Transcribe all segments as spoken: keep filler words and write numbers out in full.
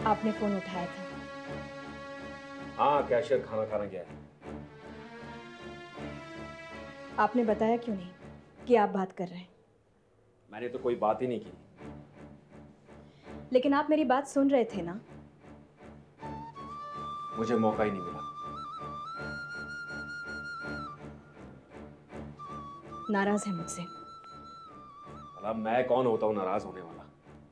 आपने फोन उठाया था। हाँ, कैशियर खाना खाना गया है। आपने बताया क्यों नहीं कि आप बात कर रहे हैं? मैंने तो कोई बात ही नहीं की। लेकिन आप मेरी बात सुन रहे थे ना? मुझे मौका ही नहीं मिला। नाराज है मुझसे? भला मैं कौन होता हूं नाराज होने वाला?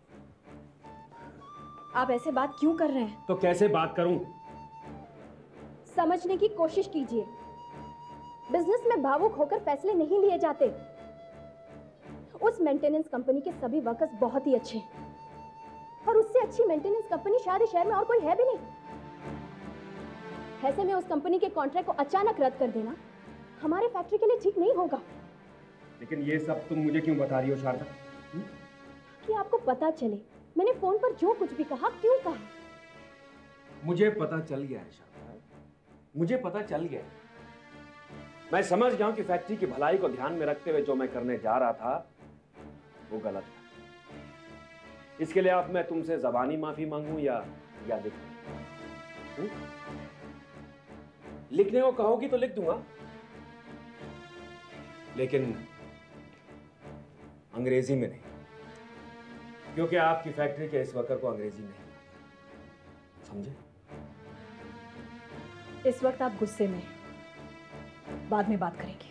आप ऐसे बात क्यों कर रहे हैं? तो कैसे बात करूं? समझने की कोशिश कीजिए। बिजनेस में भावुक होकर फैसले नहीं लिए जाते। उस मेंटेनेंस कंपनी के सभी वर्कर्स बहुत ही अच्छे हैं और उससे अच्छी मेंटेनेंस कंपनी शायद इस शहर में और कोई है भी नहीं। ऐसे में उस कंपनी के कॉन्ट्रैक्ट को अचानक रद्द कर देना हमारे फैक्ट्री के लिए ठीक नहीं होगा। लेकिन ये सब तुम मुझे क्यों बता रही हो शारदा? कि आपको पता चले मैंने फोन पर जो कुछ भी कहा क्यों कहा। मुझे पता चल गया है शारदा, मुझे पता चल गया है। मैं समझ गया हूं कि फैक्ट्री की भलाई को ध्यान में रखते हुए जो मैं करने जा रहा था वो गलत था। इसके लिए अब मैं तुमसे ज़बानी माफी मांगूं या या लिख दूं? लिखने को कहोगी तो लिख दूंगा, लेकिन अंग्रेजी में नहीं, क्योंकि आपकी फैक्ट्री के इस वर्कर को अंग्रेजी नहीं आती। समझे? इस वक्त आप गुस्से में हैं, बाद में बात करेंगे।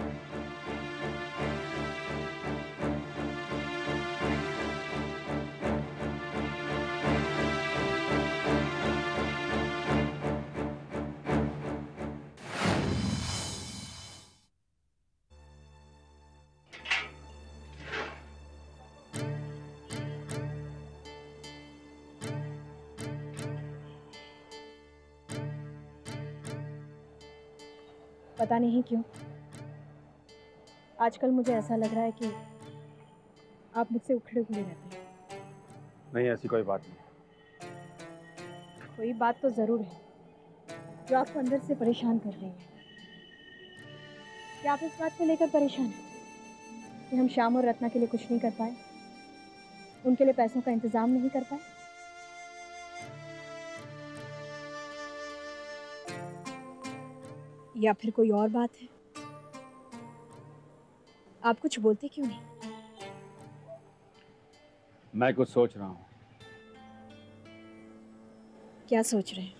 पता नहीं क्यों आजकल मुझे ऐसा लग रहा है कि आप मुझसे उखड़े हुए रहते हैं। नहीं, ऐसी कोई बात नहीं। कोई बात तो जरूर है जो आपको अंदर से परेशान कर रही है। क्या आप इस बात को लेकर परेशान हैं कि हम श्याम और रत्ना के लिए कुछ नहीं कर पाए, उनके लिए पैसों का इंतजाम नहीं कर पाए? या फिर कोई और बात है? आप कुछ बोलते क्यों नहीं? मैं कुछ सोच रहा हूं। क्या सोच रहे हैं?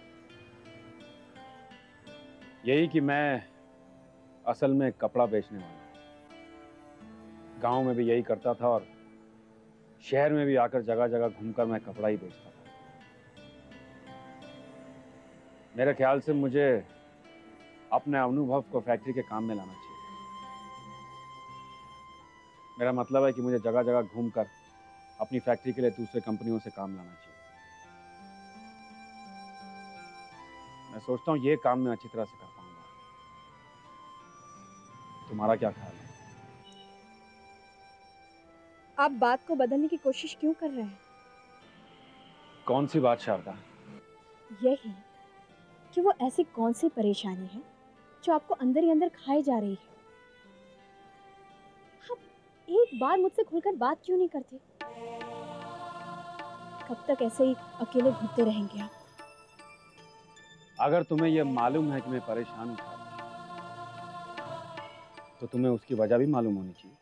यही कि मैं असल में कपड़ा बेचने वाला हूं। गांव में भी यही करता था और शहर में भी आकर जगह जगह घूमकर मैं कपड़ा ही बेचता था। मेरे ख्याल से मुझे अपने अनुभव को फैक्ट्री के काम में लाना चाहिए। मेरा मतलब है कि मुझे जगह जगह घूमकर अपनी फैक्ट्री के लिए दूसरे कंपनियों से काम लाना चाहिए। मैं सोचता हूँ ये काम मैं अच्छी तरह से कर पाऊंगा। तुम्हारा क्या ख्याल है? आप बात को बदलने की कोशिश क्यों कर रहे हैं? कौन सी बात शारदा? यही कि वो ऐसी कौन सी परेशानी है जो आपको अंदर ही अंदर खाए जा रही है। आप एक बार मुझसे खुलकर बात क्यों नहीं करते? कब तक ऐसे ही अकेले घूमते रहेंगे आप? अगर तुम्हें यह मालूम है कि मैं परेशान हूं तो तुम्हें उसकी वजह भी मालूम होनी चाहिए।